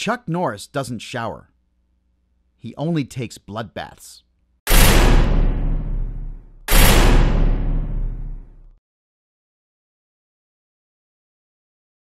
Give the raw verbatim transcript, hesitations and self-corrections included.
Chuck Norris doesn't shower. He only takes blood baths.